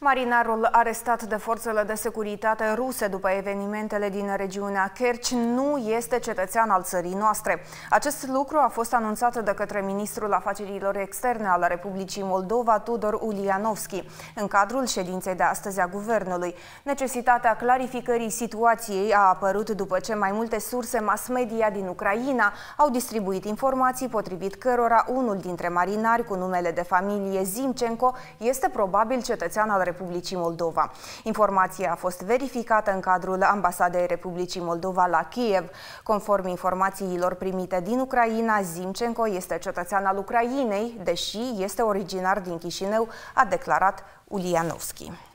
Marinarul arestat de forțele de securitate ruse după evenimentele din regiunea Kerch nu este cetățean al țării noastre. Acest lucru a fost anunțat de către ministrul afacerilor externe al Republicii Moldova, Tudor Ulianovski, în cadrul ședinței de astăzi a guvernului. Necesitatea clarificării situației a apărut după ce mai multe surse mass media din Ucraina au distribuit informații potrivit cărora unul dintre marinari cu numele de familie Zimchenko este probabil cetățean al Republicii Moldova. Informația a fost verificată în cadrul Ambasadei Republicii Moldova la Kiev. Conform informațiilor primite din Ucraina, Zimchenko este cetățean al Ucrainei, deși este originar din Chișinău, a declarat Ulianovski.